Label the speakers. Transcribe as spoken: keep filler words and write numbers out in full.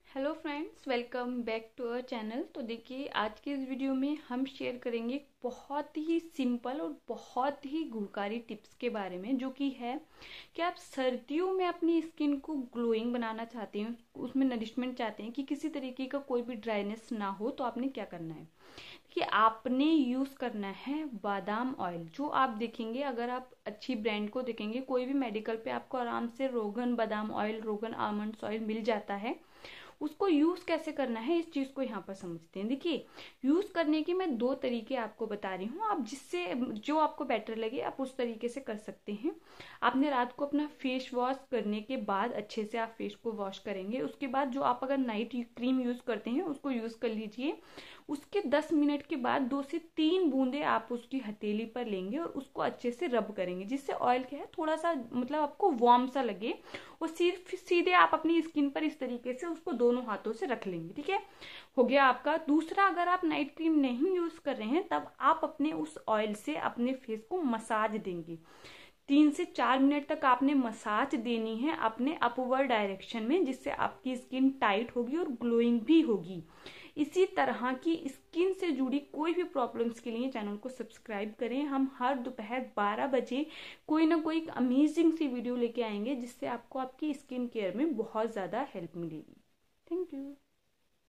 Speaker 1: Hello friends, welcome back to our channel. तो देखिए, आज के इस वीडियो में हम शेयर करेंगे एक बहुत ही सिंपल और बहुत ही गुणकारी टिप्स के बारे में, जो कि है कि आप सर्दियों में अपनी स्किन को ग्लोइंग बनाना चाहते हैं, उसमें नरिशमेंट चाहते हैं कि किसी तरीके का कोई भी ड्राइनेस ना हो, तो आपने क्या करना है कि आपने यूज करना है बादाम ऑयल। जो आप देखेंगे, अगर आप अच्छी ब्रांड को देखेंगे, कोई भी मेडिकल पे आपको आराम से रोगन बादाम ऑयल, रोगन आलमंड्स ऑयल मिल जाता है। उसको यूज कैसे करना है, इस चीज को यहाँ पर समझते हैं। देखिए, यूज करने के मैं दो तरीके आपको बता रही हूँ, आप जिससे जो आपको बेटर लगे आप उस तरीके से कर सकते हैं। आपने रात को अपना फेस वॉश करने के बाद अच्छे से आप फेस को वॉश करेंगे। उसके बाद जो आप अगर नाइट क्रीम यूज करते हैं उसको यूज कर लीजिए। उसके दस मिनट के बाद दो से तीन बूंदे आप उसकी हथेली पर लेंगे और उसको अच्छे से रब करेंगे, जिससे ऑयल क्या है, थोड़ा सा मतलब आपको वार्म सा लगे। और सिर्फ सीधे आप अपनी स्किन पर इस तरीके से उसको दोनों हाथों से रख लेंगे। ठीक है, हो गया आपका। दूसरा, अगर आप नाइट क्रीम नहीं यूज कर रहे हैं, तब आप अपने उस ऑयल से अपने फेस को मसाज देंगे। तीन से चार मिनट तक आपने मसाज देनी है अपने अपवर्ड डायरेक्शन में, जिससे आपकी स्किन टाइट होगी और ग्लोइंग भी होगी। इसी तरह की स्किन से जुड़ी कोई भी प्रॉब्लम्स के लिए चैनल को सब्सक्राइब करें। हम हर दोपहर बारह बजे कोई ना कोई अमेजिंग सी वीडियो लेके आएंगे, जिससे आपको आपकी स्किन केयर में बहुत ज्यादा हेल्प मिलेगी। Thank you.